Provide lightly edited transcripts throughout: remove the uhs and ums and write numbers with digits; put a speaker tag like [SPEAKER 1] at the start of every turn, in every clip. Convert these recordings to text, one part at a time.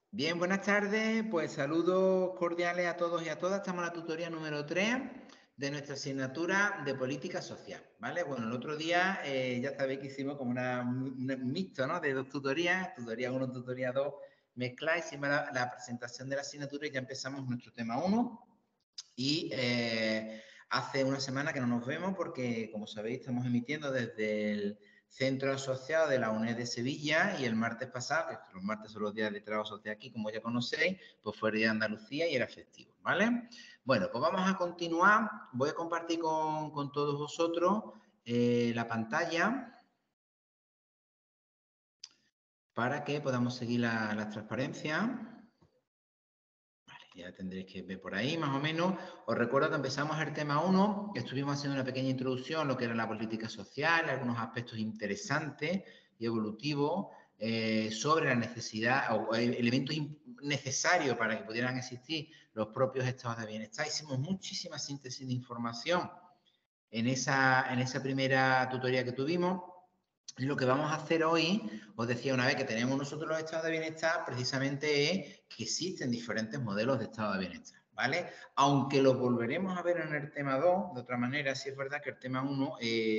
[SPEAKER 1] Bien, buenas tardes. Pues saludos cordiales a todos y a todas. Estamos en la tutoría número 3 de nuestra asignatura de política social, ¿vale? Bueno, el otro día ya sabéis que hicimos como un mixto, ¿no? De dos tutorías, tutoría 1, tutoría 2, mezclar, hicimos la presentación de la asignatura y ya empezamos nuestro tema 1. Y hace una semana que no nos vemos porque, como sabéis, estamos emitiendo desde el Centro Asociado de la UNED de Sevilla y el martes pasado, que los martes son los días de trabajo social aquí, como ya conocéis, pues fue el día de Andalucía y era festivo, ¿vale? Bueno, pues vamos a continuar. Voy a compartir con todos vosotros la pantalla para que podamos seguir la transparencia. Ya tendréis que ver por ahí, más o menos. Os recuerdo que empezamos el tema 1, estuvimos haciendo una pequeña introducción, lo que era la política social, algunos aspectos interesantes y evolutivos sobre la necesidad o elementos necesarios para que pudieran existir los propios estados de bienestar. Hicimos muchísima síntesis de información en esa primera tutoría que tuvimos. Lo que vamos a hacer hoy, os decía una vez que tenemos nosotros los estados de bienestar, precisamente es que existen diferentes modelos de estado de bienestar, ¿vale? Aunque los volveremos a ver en el tema 2, de otra manera, sí es verdad que el tema 1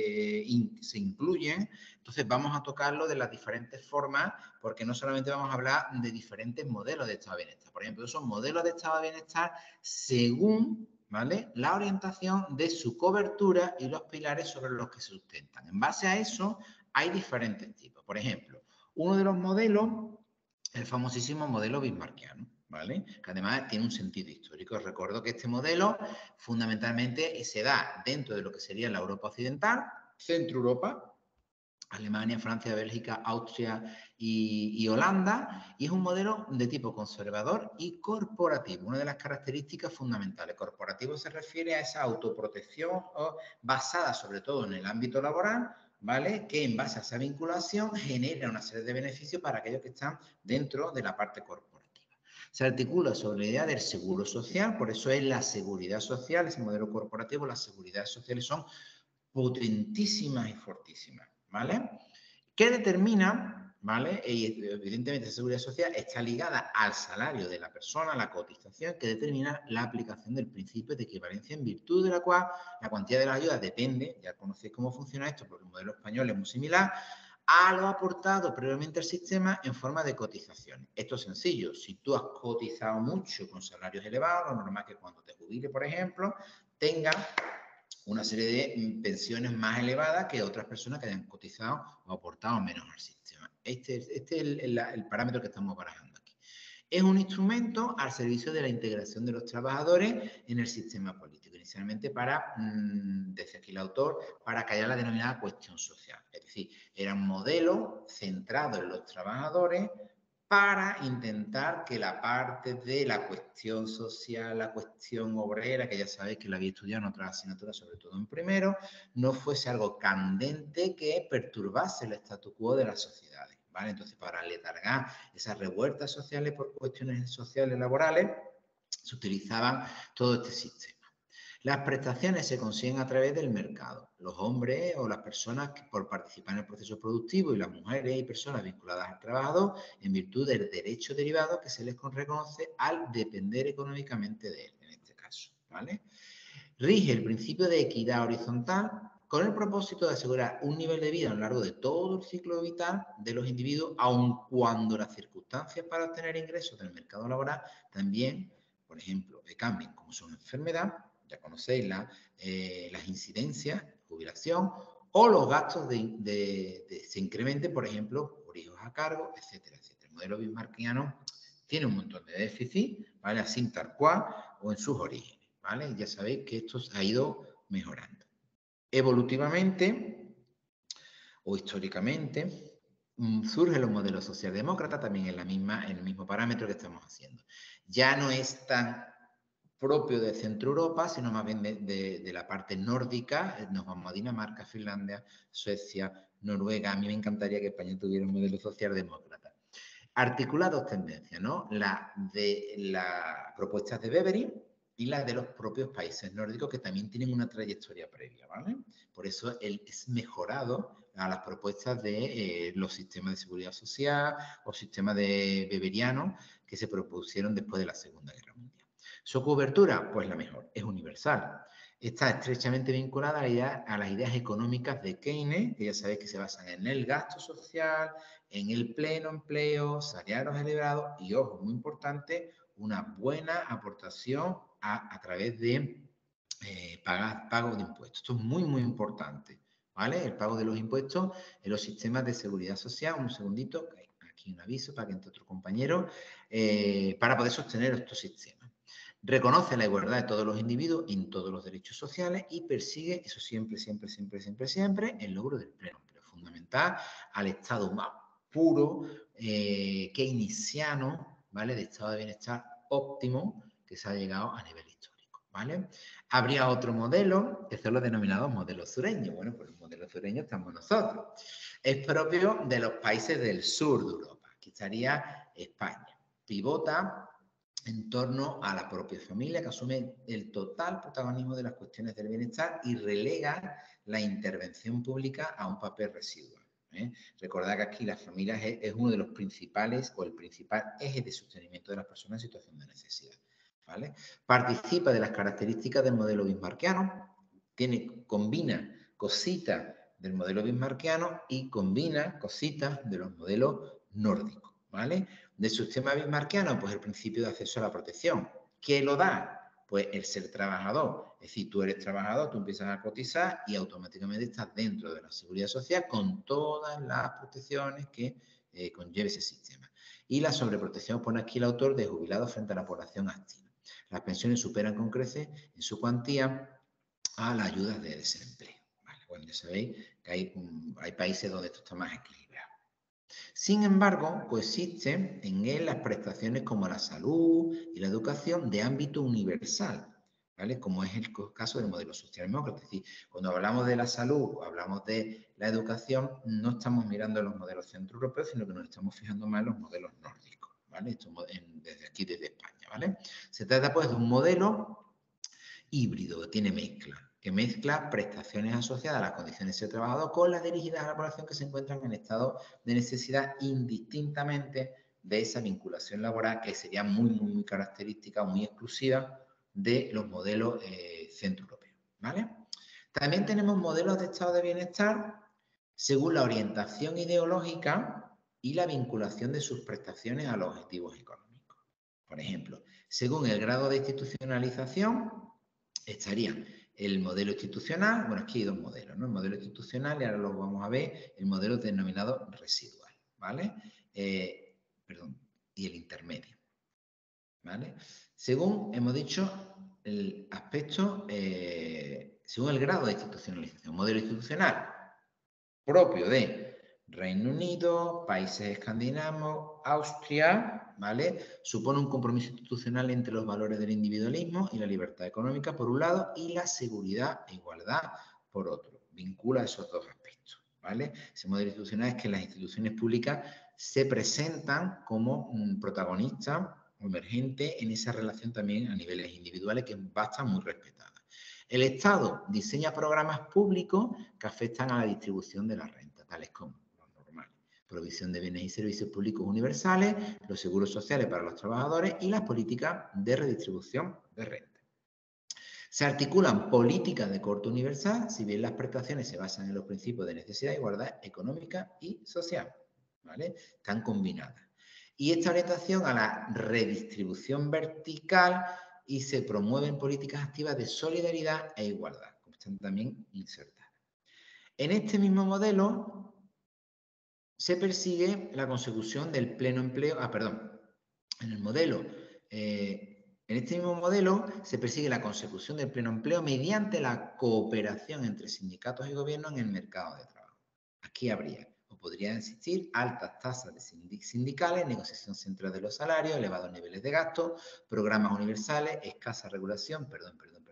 [SPEAKER 1] se incluyen, entonces vamos a tocarlo de las diferentes formas, porque no solamente vamos a hablar de diferentes modelos de estado de bienestar, por ejemplo, son modelos de estado de bienestar según, ¿vale?, la orientación de su cobertura y los pilares sobre los que se sustentan. En base a eso, hay diferentes tipos. Por ejemplo, uno de los modelos, el famosísimo modelo bismarckiano, ¿vale? Que además tiene un sentido histórico. Os recuerdo que este modelo fundamentalmente se da dentro de lo que sería la Europa occidental, Centro Europa, Alemania, Francia, Bélgica, Austria y Holanda, y es un modelo de tipo conservador y corporativo. Una de las características fundamentales. Corporativo se refiere a esa autoprotección basada sobre todo en el ámbito laboral, ¿vale? Que en base a esa vinculación genera una serie de beneficios para aquellos que están dentro de la parte corporativa. Se articula sobre la idea del seguro social, por eso es la seguridad social, ese modelo corporativo, las seguridades sociales son potentísimas y fortísimas, ¿vale? ¿Qué determina, ¿vale? Y evidentemente la seguridad social está ligada al salario de la persona, la cotización, que determina la aplicación del principio de equivalencia, en virtud de la cual la cuantía de la ayuda depende, ya conocéis cómo funciona esto, porque el modelo español es muy similar, a lo aportado previamente al sistema en forma de cotizaciones. Esto es sencillo. Si tú has cotizado mucho con salarios elevados, lo normal es que cuando te jubile, por ejemplo, tengas una serie de pensiones más elevadas que otras personas que hayan cotizado o aportado menos al sistema. Este es el parámetro que estamos barajando aquí. Es un instrumento al servicio de la integración de los trabajadores en el sistema político, inicialmente para, decía aquí el autor, para callar la denominada cuestión social. Es decir, era un modelo centrado en los trabajadores para intentar que la parte de la cuestión social, la cuestión obrera, que ya sabéis que la había estudiado en otras asignaturas, sobre todo en primero, no fuese algo candente que perturbase el statu quo de las sociedades, ¿vale? Entonces, para letargar esas revueltas sociales por cuestiones sociales laborales, se utilizaban todo este sistema. Las prestaciones se consiguen a través del mercado. Los hombres o las personas que por participar en el proceso productivo y las mujeres y personas vinculadas al trabajador en virtud del derecho derivado que se les reconoce al depender económicamente de él, en este caso, ¿vale? Rige el principio de equidad horizontal con el propósito de asegurar un nivel de vida a lo largo de todo el ciclo vital de los individuos, aun cuando las circunstancias para obtener ingresos del mercado laboral también, por ejemplo, cambien, como son enfermedad, ya conocéis las incidencias, jubilación, o los gastos se incrementen, por ejemplo, por hijos a cargo, etcétera, etcétera. El modelo bismarckiano tiene un montón de déficit, ¿vale? Así tal cual o en sus orígenes, ¿vale? Ya sabéis que esto ha ido mejorando. Evolutivamente o históricamente surgen los modelos socialdemócratas también en el mismo parámetro que estamos haciendo. Ya no es tan propio de Centro Europa, sino más bien de la parte nórdica. Nos vamos a Dinamarca, Finlandia, Suecia, Noruega. A mí me encantaría que España tuviera un modelo socialdemócrata. Articula dos tendencias, ¿no? La de las propuestas de Beveri y la de los propios países nórdicos que también tienen una trayectoria previa, ¿vale? Por eso él es mejorado a las propuestas de los sistemas de seguridad social o sistemas de weberianos que se propusieron después de la Segunda Guerra Mundial. Su cobertura, pues la mejor, es universal. Está estrechamente vinculada a las ideas económicas de Keynes, que ya sabéis que se basan en el gasto social, en el pleno empleo, salarios elevados y, ojo, muy importante, una buena aportación a través de pago de impuestos. Esto es muy, muy importante, ¿vale? El pago de los impuestos en los sistemas de seguridad social. Un segundito, aquí un aviso para que entre otro compañero, para poder sostener estos sistemas. Reconoce la igualdad de todos los individuos en todos los derechos sociales y persigue, eso siempre, siempre, siempre, siempre, siempre, el logro del pleno empleo. Fundamental al estado más puro, keynesiano, ¿vale? De estado de bienestar óptimo que se ha llegado a nivel histórico, ¿vale? Habría otro modelo, que son los denominados modelos sureños. Bueno, pues los modelos sureños estamos nosotros. Es propio de los países del sur de Europa. Aquí estaría España. Pivota en torno a la propia familia, que asume el total protagonismo de las cuestiones del bienestar y relega la intervención pública a un papel residual. Recordad que aquí las familias es uno de los principales o el principal eje de sostenimiento de las personas en situación de necesidad, ¿vale? Participa de las características del modelo bismarckiano, combina cositas del modelo bismarckiano y combina cositas de los modelos nórdicos, ¿vale? Del sistema bismarckiano, pues el principio de acceso a la protección. ¿Qué lo da? Pues el ser trabajador. Es decir, tú eres trabajador, tú empiezas a cotizar y automáticamente estás dentro de la seguridad social con todas las protecciones que conlleve ese sistema. Y la sobreprotección, pone aquí el autor, de jubilados frente a la población activa. Las pensiones superan con creces en su cuantía a las ayudas de desempleo. Vale, bueno, ya sabéis que hay países donde esto está más equilibrado. Sin embargo, coexisten en él las prestaciones como la salud y la educación de ámbito universal, ¿vale? Como es el caso del modelo socialdemócrata. Es decir, cuando hablamos de la salud o hablamos de la educación, no estamos mirando los modelos centroeuropeos, sino que nos estamos fijando más en los modelos nórdicos, ¿vale? Esto desde aquí, desde España, ¿vale? Se trata, pues, de un modelo híbrido, que tiene mezcla, que mezcla prestaciones asociadas a las condiciones de ser trabajador con las dirigidas a la población que se encuentran en estado de necesidad, indistintamente de esa vinculación laboral que sería muy, muy, muy característica, muy exclusiva de los modelos centroeuropeos, ¿vale? También tenemos modelos de estado de bienestar según la orientación ideológica y la vinculación de sus prestaciones a los objetivos económicos. Por ejemplo, según el grado de institucionalización, estaría el modelo institucional. Bueno, aquí hay dos modelos, ¿no? El modelo institucional, y ahora lo vamos a ver, el modelo denominado residual, ¿vale? Y el intermedio, ¿vale? Según hemos dicho, el aspecto, según el grado de institucionalización, modelo institucional propio de Reino Unido, países escandinavos, Austria, ¿vale? Supone un compromiso institucional entre los valores del individualismo y la libertad económica, por un lado, y la seguridad e igualdad, por otro. Vincula esos dos aspectos, ¿vale? Ese modelo institucional es que las instituciones públicas se presentan como protagonistas o emergentes en esa relación también a niveles individuales, que va a estar muy respetada. El Estado diseña programas públicos que afectan a la distribución de la renta, tales como los normales, provisión de bienes y servicios públicos universales, los seguros sociales para los trabajadores y las políticas de redistribución de renta. Se articulan políticas de corte universal, si bien las prestaciones se basan en los principios de necesidad, igualdad económica y social, ¿vale? Están combinadas. Y esta orientación a la redistribución vertical y se promueven políticas activas de solidaridad e igualdad, como están también insertadas. En este mismo modelo se persigue la consecución del pleno empleo, en este mismo modelo se persigue la consecución del pleno empleo mediante la cooperación entre sindicatos y gobierno en el mercado de trabajo. Aquí habría o podrían existir altas tasas sindicales, negociación central de los salarios, elevados niveles de gasto, programas universales, escasa regulación, pero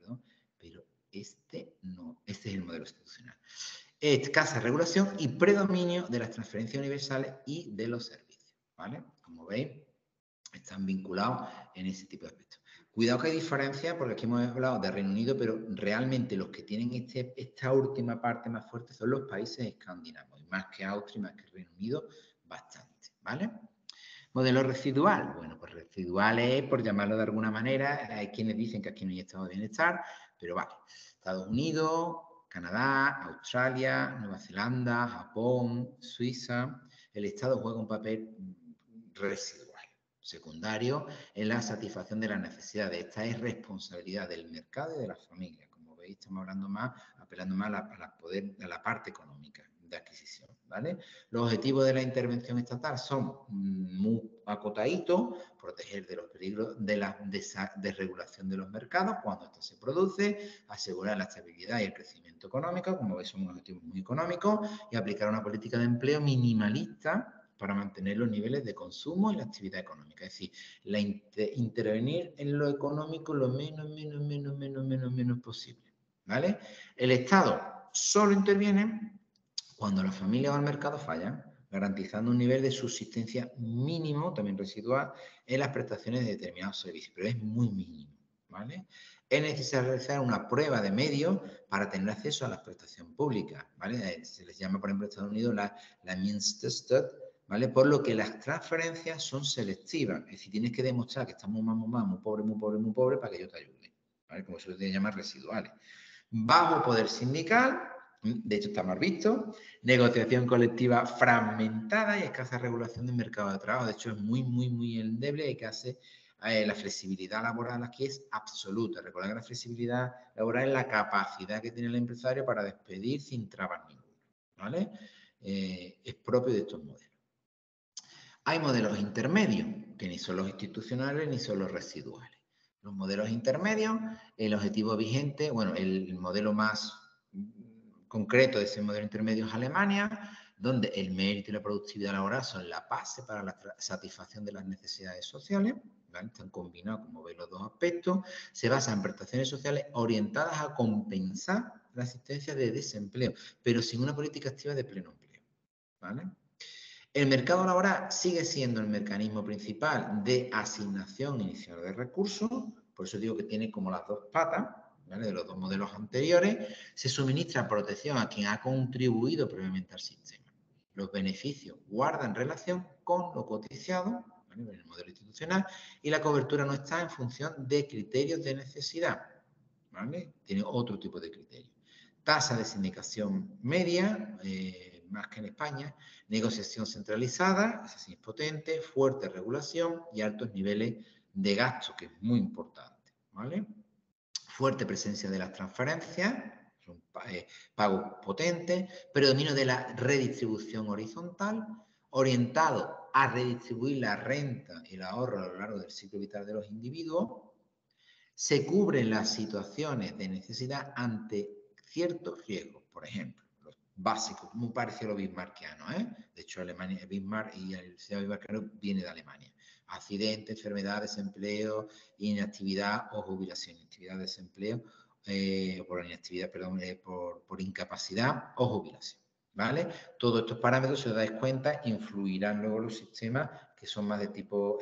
[SPEAKER 1] este es el modelo institucional. Escasa regulación y predominio de las transferencias universales y de los servicios, ¿vale? Como veis, están vinculados en ese tipo de aspectos. Cuidado que hay diferencias, porque aquí hemos hablado de Reino Unido, pero realmente los que tienen esta última parte más fuerte son los países escandinavos, y más que Austria, más que Reino Unido, bastante, ¿vale? Modelo residual. Bueno, pues residual es, por llamarlo de alguna manera, hay quienes dicen que aquí no hay estado de bienestar, pero vale. Estados Unidos, Canadá, Australia, Nueva Zelanda, Japón, Suiza, el Estado juega un papel residual, secundario, en la satisfacción de las necesidades. Esta es responsabilidad del mercado y de las familias. Como veis, estamos hablando más, apelando más a la parte económica de adquisición, ¿vale? Los objetivos de la intervención estatal son muy acotaditos: proteger de los peligros de la desregulación de los mercados cuando esto se produce, asegurar la estabilidad y el crecimiento económico, como veis son objetivos muy económicos, y aplicar una política de empleo minimalista para mantener los niveles de consumo y la actividad económica. Es decir, intervenir en lo económico lo menos posible, ¿vale? El Estado solo interviene cuando las familias o el mercado fallan, garantizando un nivel de subsistencia mínimo, también residual, en las prestaciones de determinados servicios, pero es muy mínimo, ¿vale? Es necesario realizar una prueba de medios para tener acceso a la prestación pública, ¿vale? Se les llama, por ejemplo, en Estados Unidos la Minstead, ¿vale? Por lo que las transferencias son selectivas, es decir, tienes que demostrar que estás muy pobre para que yo te ayude, ¿vale? Como eso se llama residuales. Bajo poder sindical, de hecho está mal visto, negociación colectiva fragmentada y escasa regulación del mercado de trabajo. De hecho es muy endeble y que hace la flexibilidad laboral aquí es absoluta. Recuerda que la flexibilidad laboral es la capacidad que tiene el empresario para despedir sin trabas ninguna, ¿vale? Es propio de estos modelos. Hay modelos intermedios, que ni son los institucionales ni son los residuales. Los modelos intermedios, el objetivo vigente, bueno, el modelo más concreto de ese modelo intermedio es Alemania, donde el mérito y la productividad laboral son la base para la satisfacción de las necesidades sociales, ¿vale? Están combinados, como veis, los dos aspectos. Se basa en prestaciones sociales orientadas a compensar la existencia de desempleo, pero sin una política activa de pleno empleo, ¿vale? El mercado laboral sigue siendo el mecanismo principal de asignación inicial de recursos, por eso digo que tiene como las dos patas, ¿vale? De los dos modelos anteriores. Se suministra protección a quien ha contribuido previamente al sistema. Los beneficios guardan relación con lo cotizado, ¿vale? En el modelo institucional, y la cobertura no está en función de criterios de necesidad, ¿vale? Tiene otro tipo de criterios. Tasa de sindicación media, más que en España, negociación centralizada, es potente, fuerte regulación y altos niveles de gasto, que es muy importante, ¿vale? Fuerte presencia de las transferencias, son pagos potentes, predominio de la redistribución horizontal, orientado a redistribuir la renta y el ahorro a lo largo del ciclo vital de los individuos. Se cubren las situaciones de necesidad ante ciertos riesgos, por ejemplo, los básicos, muy parecido a lo bismarckiano, ¿eh? De hecho, Alemania, Bismarck y el sistema bismarckiano viene de Alemania. Accidente, enfermedad, desempleo, inactividad o jubilación. Inactividad, desempleo, por inactividad, perdón, por incapacidad o jubilación, ¿vale? Todos estos parámetros, si os dais cuenta, influirán luego en los sistemas que son más de tipo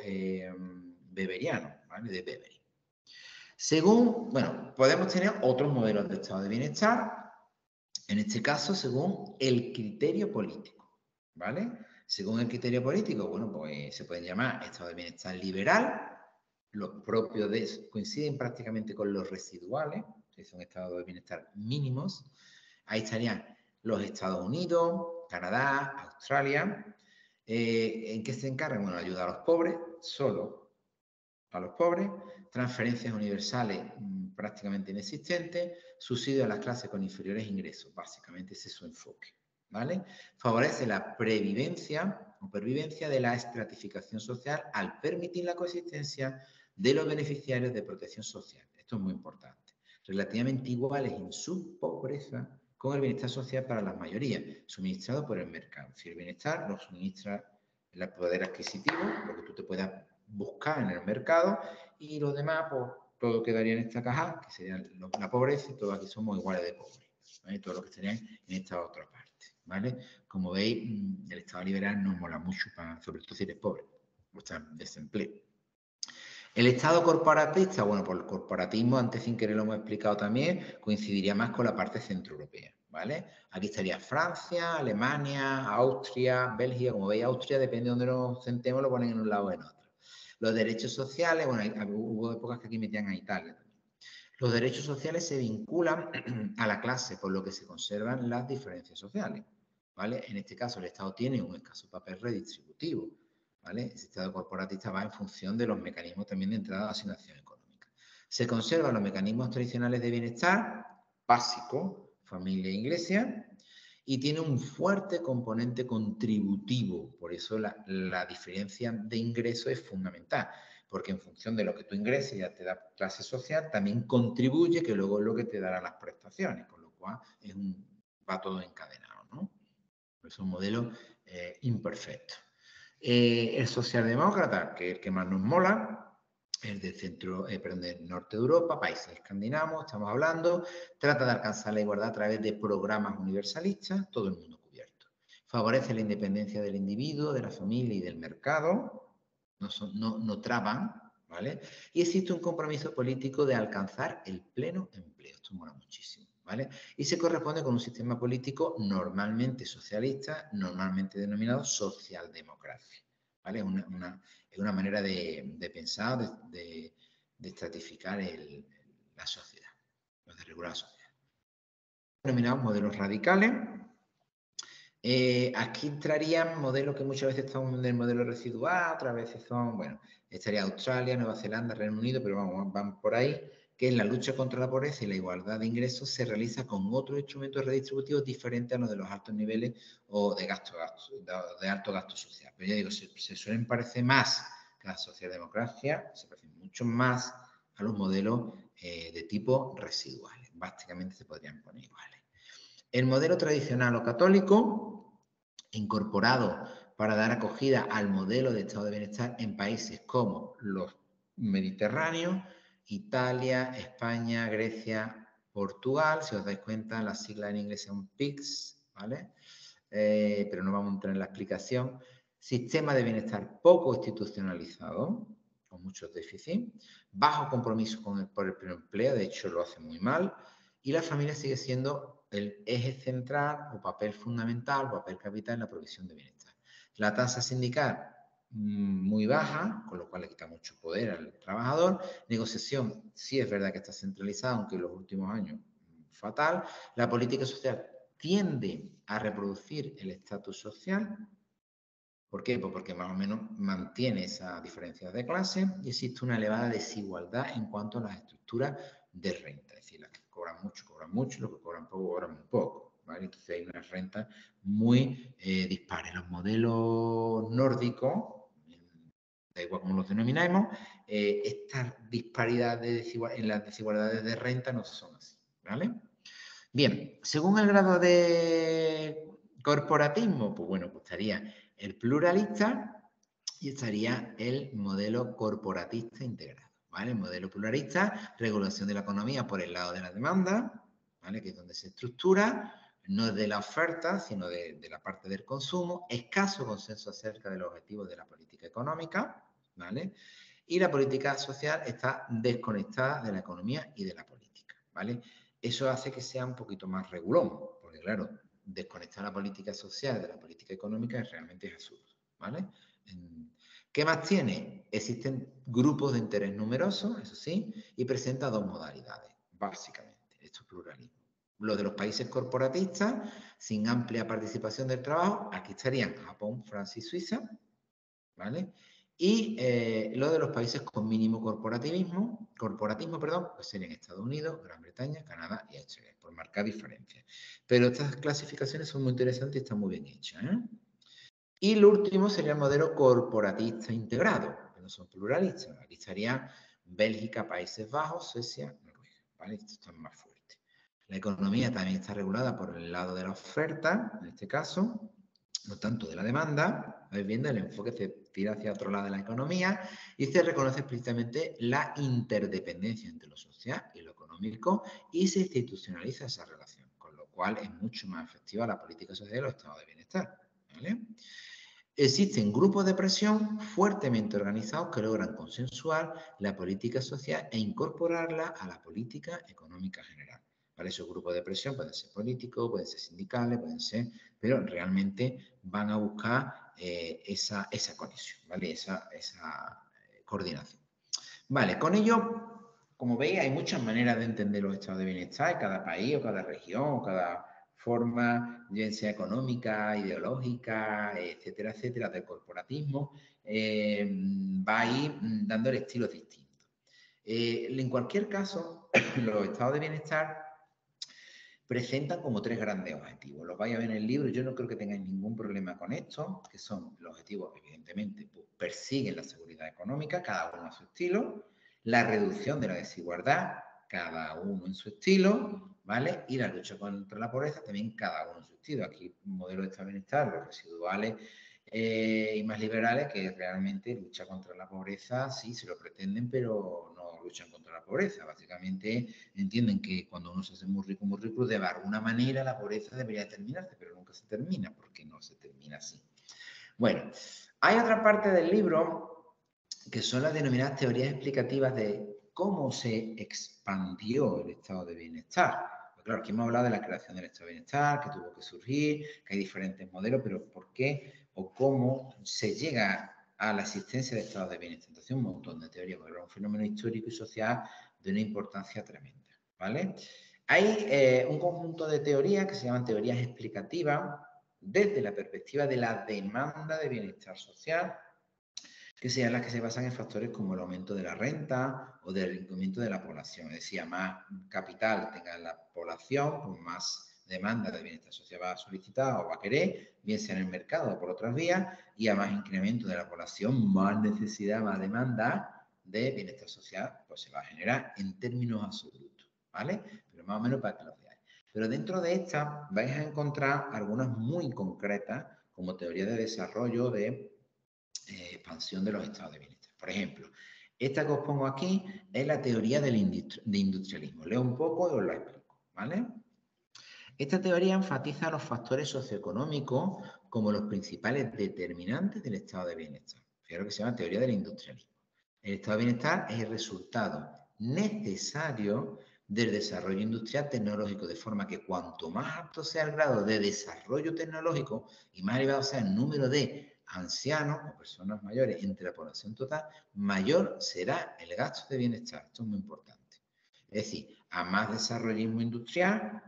[SPEAKER 1] weberiano, ¿vale? De Weberi. Según, bueno, podemos tener otros modelos de estado de bienestar, en este caso según el criterio político, ¿vale? Según el criterio político, bueno, pues se pueden llamar estado de bienestar liberal, los propios de coinciden prácticamente con los residuales, que son estados de bienestar mínimos. Ahí estarían los Estados Unidos, Canadá, Australia. ¿En qué se encargan? Bueno, ayudar a los pobres, solo a los pobres, transferencias universales prácticamente inexistentes, subsidio a las clases con inferiores ingresos, básicamente ese es su enfoque, ¿vale? Favorece la previvencia o pervivencia de la estratificación social al permitir la coexistencia de los beneficiarios de protección social. Esto es muy importante. Relativamente iguales en su pobreza con el bienestar social para las mayorías, suministrado por el mercado. Si el bienestar lo suministra el poder adquisitivo, lo que tú te puedas buscar en el mercado, y los demás, pues todo quedaría en esta caja, que sería la pobreza, y todos aquí somos iguales de pobres, ¿vale? Todo lo que estarían en esta otra parte, ¿vale? Como veis, el Estado liberal no mola mucho, sobre todo si eres pobre o estás en desempleo. El Estado corporatista, bueno, por el corporatismo, antes sin querer lo hemos explicado también, coincidiría más con la parte centroeuropea, ¿vale? Aquí estaría Francia, Alemania, Austria, Bélgica. Como veis, Austria, depende de dónde nos sentemos, lo ponen en un lado o en otro. Los derechos sociales, bueno, hubo épocas que aquí metían a Italia también. Los derechos sociales se vinculan a la clase, por lo que se conservan las diferencias sociales, ¿vale? En este caso, el Estado tiene un escaso papel redistributivo, ¿vale? El Estado corporatista va en función de los mecanismos también de entrada de asignación económica. Se conservan los mecanismos tradicionales de bienestar, básico, familia e iglesia, y tiene un fuerte componente contributivo. Por eso la diferencia de ingreso es fundamental, porque en función de lo que tú ingreses ya te da clase social, también contribuye, que luego es lo que te dará las prestaciones, con lo cual va todo encadenado, ¿no? Es un modelo imperfecto. El socialdemócrata, que es el que más nos mola, es del norte de Europa, países escandinavos, estamos hablando, trata de alcanzar la igualdad a través de programas universalistas, todo el mundo cubierto. Favorece la independencia del individuo, de la familia y del mercado, no traban, ¿vale? Y existe un compromiso político de alcanzar el pleno empleo, esto mola muchísimo, ¿vale? Y se corresponde con un sistema político normalmente socialista, normalmente denominado socialdemocracia, ¿vale? Es una manera de pensar, de estratificar la sociedad, de regular la sociedad. Denominados modelos radicales. Aquí entrarían modelos que muchas veces son del modelo residual, otras veces son, bueno, estaría Australia, Nueva Zelanda, Reino Unido, pero vamos, van por ahí, que en la lucha contra la pobreza y la igualdad de ingresos se realiza con otros instrumentos redistributivos diferentes a los de los altos niveles o de alto gasto social. Pero ya digo, se suelen parecer más que la socialdemocracia, se parecen mucho más a los modelos de tipo residuales. Básicamente se podrían poner iguales. El modelo tradicional o católico, incorporado para dar acogida al modelo de estado de bienestar en países como los mediterráneos, Italia, España, Grecia, Portugal. Si os dais cuenta, las siglas en inglés son PICS, ¿vale? Pero no vamos a entrar en la explicación. Sistema de bienestar poco institucionalizado, con muchos déficits, bajo compromiso por el pleno empleo, de hecho lo hace muy mal, y la familia sigue siendo el eje central o papel fundamental, o papel capital en la provisión de bienestar. La tasa sindical muy baja, con lo cual le quita mucho poder al trabajador. Negociación, sí es verdad que está centralizada, aunque en los últimos años fatal. La política social tiende a reproducir el estatus social. ¿Por qué? Pues porque más o menos mantiene esa diferencia de clase y existe una elevada desigualdad en cuanto a las estructuras de renta. Es decir, las que cobran mucho, los que cobran poco, cobran muy poco, ¿vale? Entonces hay unas rentas muy dispares. Los modelos nórdicos, da igual como los denominamos, estas disparidades en las desigualdades de renta no son así, ¿vale? Bien, según el grado de corporatismo, pues bueno, pues estaría el pluralista y estaría el modelo corporatista integrado, ¿vale? El modelo pluralista, regulación de la economía por el lado de la demanda, ¿vale? Que es donde se estructura, no es de la oferta, sino de la parte del consumo, escaso consenso acerca de los objetivos de la política económica, ¿vale? Y la política social está desconectada de la economía y de la política, ¿vale? Eso hace que sea un poquito más regulón, porque claro, desconectar la política social de la política económica realmente es absurdo, ¿vale? ¿Qué más tiene? Existen grupos de interés numerosos, eso sí, y presenta dos modalidades, básicamente. Esto es pluralismo. Lo de los países corporatistas, sin amplia participación del trabajo, aquí estarían Japón, Francia y Suiza, ¿vale? Y lo de los países con mínimo corporatismo, pues serían Estados Unidos, Gran Bretaña, Canadá y Australia, por marcar diferencias. Pero estas clasificaciones son muy interesantes y están muy bien hechas, ¿eh? Y lo último sería el modelo corporatista integrado, que no son pluralistas. Aquí estarían Bélgica, Países Bajos, Suecia, Noruega, ¿vale? Esto está más fuerte. La economía también está regulada por el lado de la oferta, en este caso, no tanto de la demanda. Vais viendo, el enfoque se tira hacia otro lado de la economía y se reconoce explícitamente la interdependencia entre lo social y lo económico y se institucionaliza esa relación, con lo cual es mucho más efectiva la política social y los estados de bienestar, ¿vale? existen grupos de presión fuertemente organizados que logran consensuar la política social e incorporarla a la política económica general. ¿Vale? Esos grupos de presión pueden ser políticos, pueden ser sindicales, pueden ser, pero realmente van a buscar esa conexión, ¿vale? Esa coordinación. Vale, con ello, como veis, hay muchas maneras de entender los estados de bienestar en cada país o cada región o cada forma, bien sea económica, ideológica, etcétera, etcétera, del corporatismo, va a ir dando estilos distintos. En cualquier caso, los estados de bienestar presentan como 3 grandes objetivos. Los vais a ver en el libro, yo no creo que tengáis ningún problema con esto, que son los objetivos, evidentemente, pues, persiguen la seguridad económica, cada uno a su estilo, la reducción de la desigualdad, cada uno en su estilo, ¿vale? Y la lucha contra la pobreza, también cada uno en su estilo. Aquí un modelo de estado de bienestar, los residuales y más liberales, que realmente lucha contra la pobreza, sí, se lo pretenden, pero no luchan contra la pobreza. Básicamente entienden que cuando uno se hace muy rico, de alguna manera la pobreza debería terminarse, pero nunca se termina, porque no se termina así. Bueno, hay otra parte del libro que son las denominadas teorías explicativas de cómo se expandió el estado de bienestar. Pues claro, aquí hemos hablado de la creación del estado de bienestar, que tuvo que surgir, que hay diferentes modelos, pero ¿por qué o cómo se llega a la existencia de estados de bienestar? Entonces, un montón de teorías, porque era un fenómeno histórico y social de una importancia tremenda, ¿vale? Hay un conjunto de teorías que se llaman teorías explicativas desde la perspectiva de la demanda de bienestar social, que sean las que se basan en factores como el aumento de la renta o del incremento de la población. Es decir, a más capital tenga la población, pues más demanda de bienestar social va a solicitar o va a querer, bien sea en el mercado o por otras vías, y a más incremento de la población, más necesidad, más demanda de bienestar social, pues se va a generar en términos absolutos, ¿vale? Pero más o menos para que lo veáis. Pero dentro de esta vais a encontrar algunas muy concretas, como teoría de desarrollo de expansión de los estados de bienestar. Por ejemplo, esta que os pongo aquí es la teoría del industrialismo. Leo un poco y os lo explico, ¿vale? Esta teoría enfatiza los factores socioeconómicos como los principales determinantes del estado de bienestar. Fijaros que se llama teoría del industrialismo. El estado de bienestar es el resultado necesario del desarrollo industrial tecnológico, de forma que cuanto más alto sea el grado de desarrollo tecnológico y más elevado sea el número de ancianos o personas mayores entre la población total, mayor será el gasto de bienestar. Esto es muy importante. Es decir, a más desarrollismo industrial,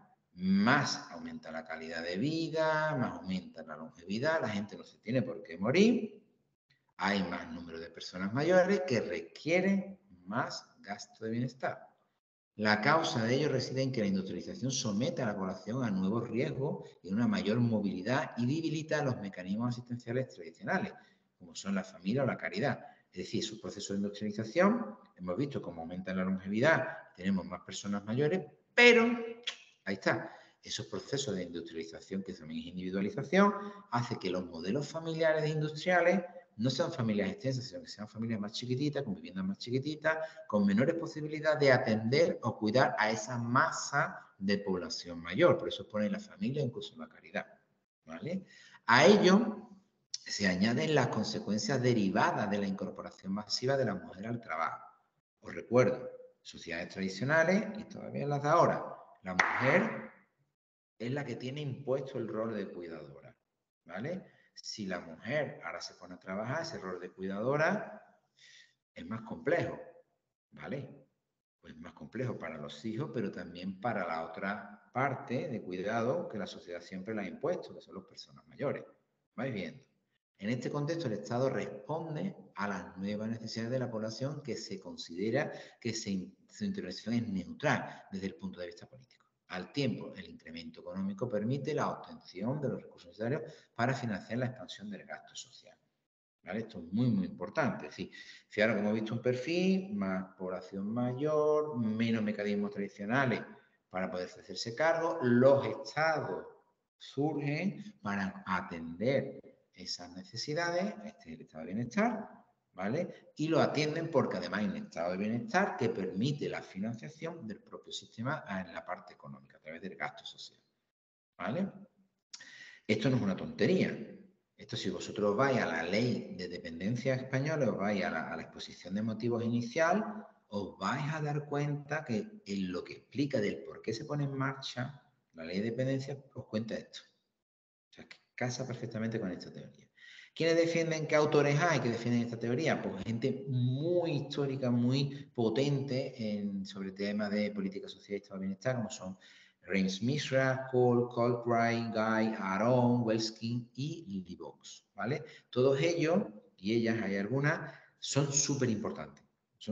[SPEAKER 1] más aumenta la calidad de vida, más aumenta la longevidad, la gente no se tiene por qué morir, hay más número de personas mayores que requieren más gasto de bienestar. La causa de ello reside en que la industrialización somete a la población a nuevos riesgos y una mayor movilidad y debilita los mecanismos asistenciales tradicionales, como son la familia o la caridad. Es decir, su proceso de industrialización, hemos visto cómo aumenta la longevidad, tenemos más personas mayores, pero, ahí está, esos procesos de industrialización, que también es individualización, hace que los modelos familiares industriales no sean familias extensas, sino que sean familias más chiquititas, con viviendas más chiquititas, con menores posibilidades de atender o cuidar a esa masa de población mayor. Por eso ponen la familia, incluso la caridad, ¿vale? A ello se añaden las consecuencias derivadas de la incorporación masiva de la mujer al trabajo. Os recuerdo, sociedades tradicionales y todavía las de ahora, la mujer es la que tiene impuesto el rol de cuidadora, ¿vale? Si la mujer ahora se pone a trabajar, ese rol de cuidadora es más complejo, ¿vale? Pues más complejo para los hijos, pero también para la otra parte de cuidado que la sociedad siempre le ha impuesto, que son las personas mayores. ¿Vais viendo? En este contexto, el Estado responde a las nuevas necesidades de la población que se considera que su intervención es neutral desde el punto de vista político. Al tiempo, el incremento económico permite la obtención de los recursos necesarios para financiar la expansión del gasto social. ¿Vale? Esto es muy, muy importante. Es decir, si ahora hemos visto un perfil, más población mayor, menos mecanismos tradicionales para poder hacerse cargo, los estados surgen para atender esas necesidades, este es el estado de bienestar, ¿vale? Y lo atienden porque además hay un estado de bienestar que permite la financiación del propio sistema en la parte económica, a través del gasto social, ¿vale? Esto no es una tontería. Esto si vosotros vais a la ley de dependencia española, os vais a la exposición de motivos inicial, os vais a dar cuenta que en lo que explica del por qué se pone en marcha la ley de dependencia, os cuenta esto. O sea, que casa perfectamente con esta teoría. ¿Quiénes defienden, qué autores hay que defienden esta teoría? Pues gente muy histórica, muy potente sobre temas de política social y estado de bienestar, como son James Mishra, Cole, Colbright, Guy, Aaron, Welsking y Lily Box, ¿vale? Todos ellos, y ellas hay algunas, son súper importantes,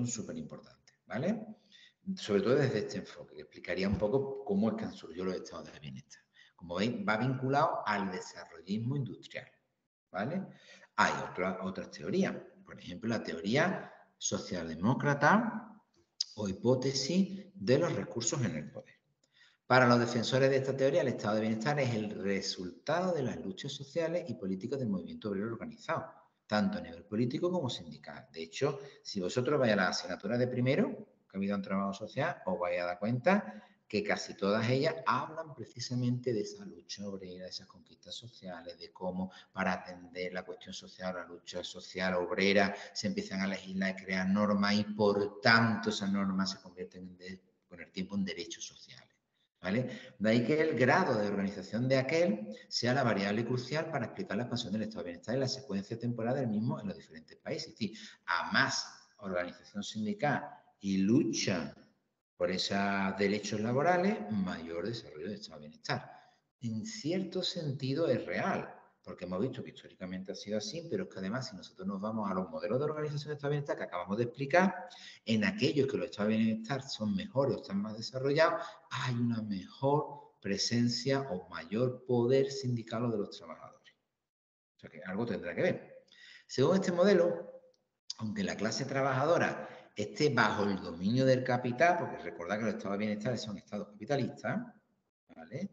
[SPEAKER 1] ¿vale? Sobre todo desde este enfoque, que explicaría un poco cómo es que han surgido los estados de bienestar. Como veis, va vinculado al desarrollismo industrial, ¿vale? Hay otras teorías, por ejemplo, la teoría socialdemócrata o hipótesis de los recursos en el poder. Para los defensores de esta teoría, el estado de bienestar es el resultado de las luchas sociales y políticas del movimiento obrero organizado, tanto a nivel político como sindical. De hecho, si vosotros vais a la asignatura de primero, que ha habido un trabajo social, os vais a dar cuenta que casi todas ellas hablan precisamente de esa lucha obrera, de esas conquistas sociales, de cómo para atender la cuestión social, la lucha social obrera, se empiezan a legislar y crear normas y por tanto esas normas se convierten con el tiempo en derechos sociales. ¿Vale? De ahí que el grado de organización de aquel sea la variable crucial para explicar la expansión del estado de bienestar y la secuencia temporal del mismo en los diferentes países. Es decir, a más organización sindical y lucha por esos derechos laborales, mayor desarrollo del estado de bienestar. En cierto sentido es real, porque hemos visto que históricamente ha sido así, pero es que además si nosotros nos vamos a los modelos de organización del estado de bienestar que acabamos de explicar, en aquellos que los estados de bienestar son mejores o están más desarrollados, hay una mejor presencia o mayor poder sindical de los trabajadores. O sea que algo tendrá que ver. Según este modelo, aunque la clase trabajadora esté bajo el dominio del capital, porque recordad que los estados de bienestar son estados capitalistas, ¿vale?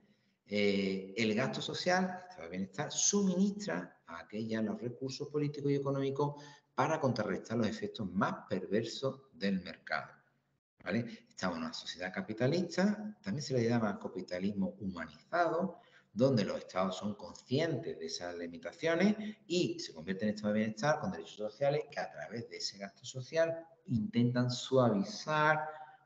[SPEAKER 1] El gasto social, el estado de bienestar, suministra a aquellas los recursos políticos y económicos para contrarrestar los efectos más perversos del mercado. ¿Vale? Estamos en una sociedad capitalista, también se le llama capitalismo humanizado, donde los estados son conscientes de esas limitaciones y se convierten en estados de bienestar con derechos sociales que a través de ese gasto social intentan suavizar,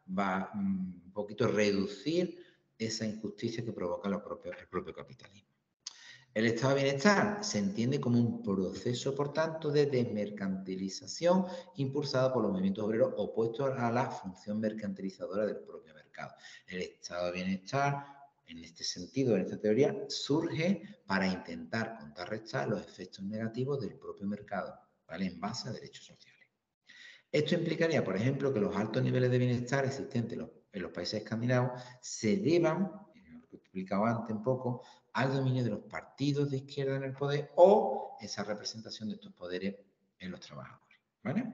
[SPEAKER 1] un poquito reducir esa injusticia que provoca el propio capitalismo. El estado de bienestar se entiende como un proceso, por tanto, de desmercantilización impulsado por los movimientos obreros opuestos a la función mercantilizadora del propio mercado. El estado de bienestar, en este sentido, en esta teoría, surge para intentar contrarrestar los efectos negativos del propio mercado, ¿vale? En base a derechos sociales. Esto implicaría, por ejemplo, que los altos niveles de bienestar existentes en los países escandinavos se deban, lo que he explicado antes un poco, al dominio de los partidos de izquierda en el poder o esa representación de estos poderes en los trabajadores. ¿Vale?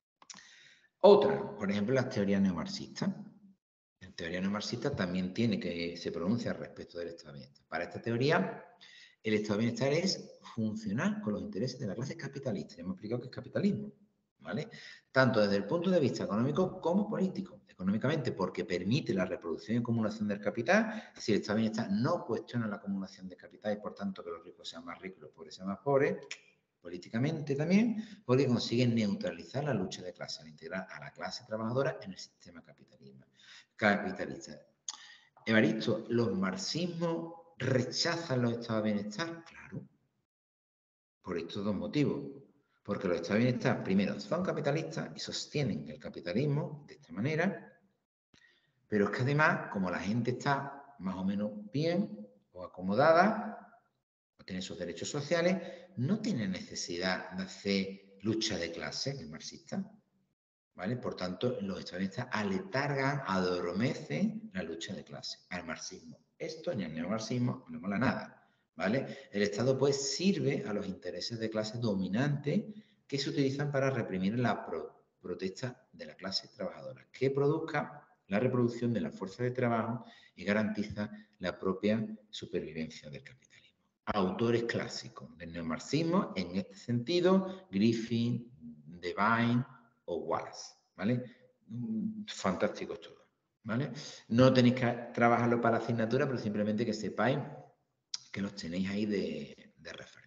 [SPEAKER 1] Otra, por ejemplo, las teorías neomarxistas. La teoría neomarxista también se pronuncia respecto del estado de bienestar. Para esta teoría, el estado de bienestar es funcionar con los intereses de la clase capitalista. Ya hemos explicado qué es capitalismo, ¿vale? Tanto desde el punto de vista económico como político. Económicamente, porque permite la reproducción y acumulación del capital. Si el estado de bienestar no cuestiona la acumulación de capital y, por tanto, que los ricos sean más ricos y los pobres sean más pobres. Políticamente también, porque consiguen neutralizar la lucha de clase al integrar a la clase trabajadora en el sistema capitalista. Evaristo, ¿los marxismos rechazan los estados de bienestar? Claro, por estos dos motivos. Porque los estados de bienestar, primero, son capitalistas y sostienen el capitalismo de esta manera, pero es que además, como la gente está más o menos bien o acomodada, o tiene sus derechos sociales, no tiene necesidad de hacer lucha de clase, el marxista. ¿Vale? Por tanto, los estadounidenses aletargan, adormecen la lucha de clase, al marxismo. Esto ni al neomarxismo no mola nada, ¿vale? El Estado, pues, sirve a los intereses de clase dominantes que se utilizan para reprimir la protesta de la clase trabajadora, que produzca la reproducción de la fuerza de trabajo y garantiza la propia supervivencia del capitalismo. Autores clásicos del neomarxismo, en este sentido, Griffin, Devine o Wallace, ¿vale? Fantásticos todos, ¿vale? No tenéis que trabajarlo para la asignatura, pero simplemente que sepáis que los tenéis ahí de referencia,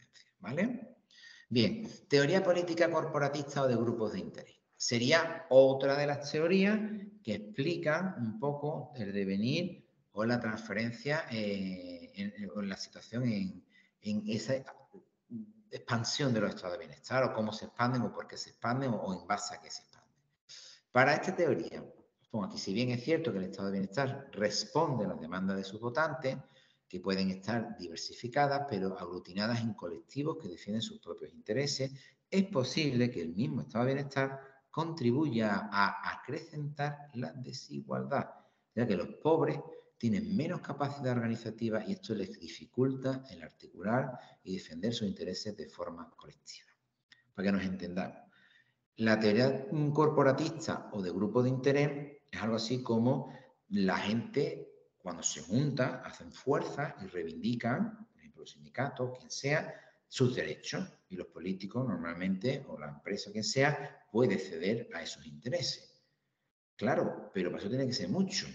[SPEAKER 1] ¿vale? Bien, teoría política corporatista o de grupos de interés. Sería otra de las teorías que explican un poco el devenir o la transferencia o la situación en esa expansión de los estados de bienestar, o cómo se expanden, o por qué se expanden, o en base a qué se expanden. Para esta teoría, pongo aquí, si bien es cierto que el estado de bienestar responde a las demandas de sus votantes, que pueden estar diversificadas, pero aglutinadas en colectivos que defienden sus propios intereses, es posible que el mismo estado de bienestar contribuya a acrecentar la desigualdad, ya que los pobres tienen menos capacidad organizativa y esto les dificulta el articular y defender sus intereses de forma colectiva. Para que nos entendamos, la teoría corporatista o de grupo de interés es algo así como la gente, cuando se junta, hacen fuerza y reivindican, por ejemplo, los sindicatos, quien sea, sus derechos. Y los políticos normalmente, o la empresa, quien sea, puede ceder a esos intereses. Claro, pero para eso tiene que ser mucho.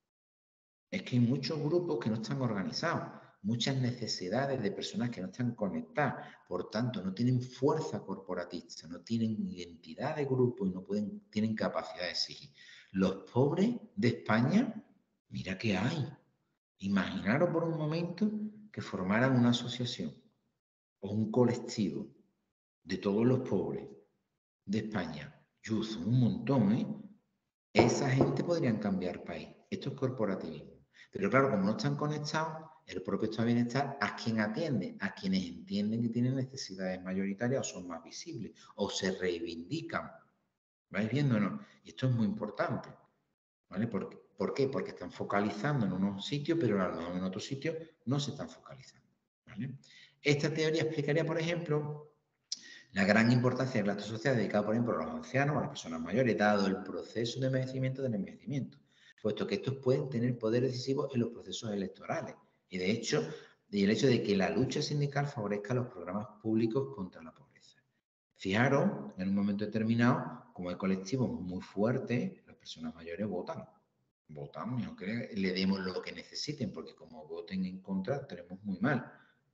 [SPEAKER 1] Es que hay muchos grupos que no están organizados, muchas necesidades de personas que no están conectadas, por tanto no tienen fuerza corporatista, no tienen identidad de grupo y no tienen capacidad de exigir. Los pobres de España, mira qué hay. Imaginaros por un momento que formaran una asociación o un colectivo de todos los pobres de España. Son un montón, ¿eh? Esa gente podrían cambiar país. Esto es corporativismo. Pero claro, como no están conectados, el propio estado de bienestar, ¿a quién atiende? A quienes entienden que tienen necesidades mayoritarias o son más visibles o se reivindican. ¿Vais viendo o no? Y esto es muy importante. ¿Vale? ¿Por qué? Porque están focalizando en unos sitios, pero en otros sitios no se están focalizando. ¿Vale? Esta teoría explicaría, por ejemplo, la gran importancia del gasto social dedicado, por ejemplo, a los ancianos o a las personas mayores, dado el proceso de envejecimiento del envejecimiento, puesto que estos pueden tener poder decisivo en los procesos electorales. Y de hecho, el hecho de que la lucha sindical favorezca los programas públicos contra la pobreza. Fijaros, en un momento determinado, como hay colectivos muy fuertes, las personas mayores votan. Votamos, aunque le demos lo que necesiten, porque como voten en contra, tenemos muy mal.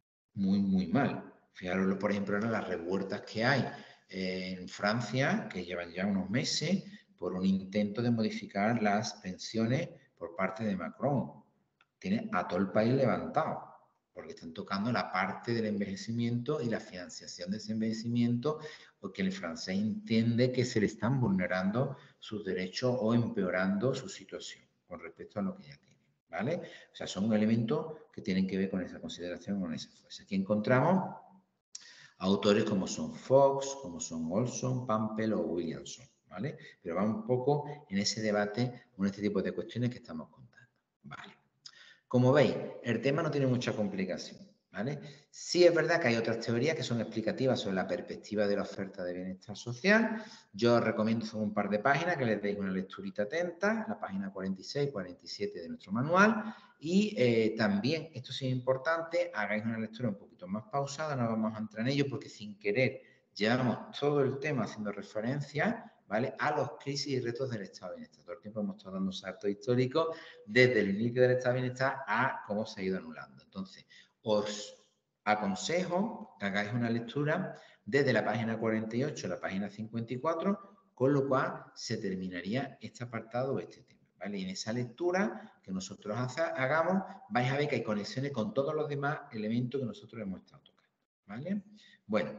[SPEAKER 1] Muy mal. Fijaros, por ejemplo, en las revueltas que hay en Francia, que llevan ya unos meses, por un intento de modificar las pensiones por parte de Macron. Tiene a todo el país levantado, porque están tocando la parte del envejecimiento y la financiación de ese envejecimiento, porque el francés entiende que se le están vulnerando sus derechos o empeorando su situación con respecto a lo que ya tiene. ¿Vale? O sea, son elementos que tienen que ver con esa consideración, con esa fuerza. Aquí encontramos autores como son Fox, como son Olson, Pampel o Williamson, ¿vale? Pero va un poco en ese debate con este tipo de cuestiones que estamos contando, ¿vale? Como veis, el tema no tiene mucha complicación, ¿vale? Sí es verdad que hay otras teorías que son explicativas sobre la perspectiva de la oferta de bienestar social. Yo os recomiendo, son un par de páginas que les deis una lecturita atenta, la página 46, 47 de nuestro manual. Y también, esto sí es importante, hagáis una lectura un poquito más pausada, no vamos a entrar en ello porque sin querer llevamos todo el tema haciendo referencia, ¿vale?, a los crisis y retos del estado de bienestar. Todo el tiempo hemos estado dando un salto histórico desde el inicio del estado de bienestar a cómo se ha ido anulando. Entonces, os aconsejo que hagáis una lectura desde la página 48 a la página 54, con lo cual se terminaría este apartado o este tema, ¿vale? Y en esa lectura que nosotros hagamos, vais a ver que hay conexiones con todos los demás elementos que nosotros hemos estado tocando, ¿vale? Bueno,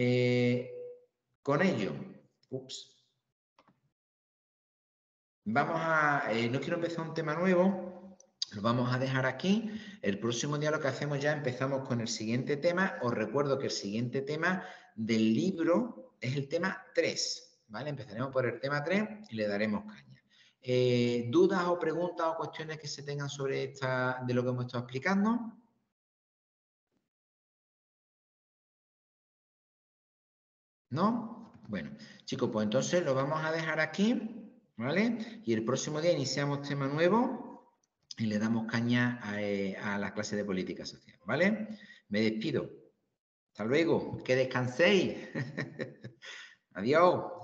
[SPEAKER 1] con ello, vamos a, no quiero empezar un tema nuevo, lo vamos a dejar aquí. El próximo día lo que hacemos ya, empezamos con el siguiente tema. Os recuerdo que el siguiente tema del libro es el tema 3, ¿vale? Empezaremos por el tema 3 y le daremos caña. ¿Dudas o preguntas o cuestiones que se tengan sobre de lo que hemos estado explicando? ¿No? Bueno, chicos, pues entonces lo vamos a dejar aquí, ¿vale? Y el próximo día iniciamos tema nuevo y le damos caña a la clase de política social, ¿vale? Me despido. Hasta luego. Que descanséis. Adiós.